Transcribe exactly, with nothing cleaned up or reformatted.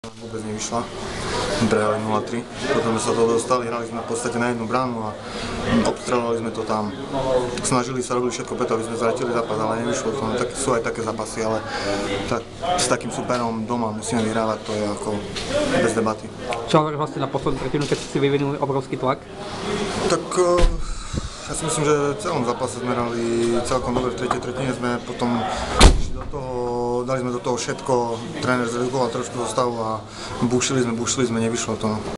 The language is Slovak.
Vôbec nevyšla, prehrali nula tri, potom sme sa to dostali, hrali sme v podstate na jednu bránu a obstrelovali sme to tam. Snažili sa, robili všetko preto, aby sme zratili zápas, ale nevyšlo to. No, tak, sú aj také zápasy, ale tak, s takým superom doma musíme vyhrávať, to je ako bez debaty. Čo hovoríš vlastne na poslednú tretinu, keď si vyvinuli obrovský tlak? Tak ja si myslím, že v celom zápase sme hrali celkom dobre, v tretej tretine sme potom išli do toho, dali sme do toho všetko, tréner zredukoval trošku zostavu a bušili sme, bušili sme, nevyšlo to. No.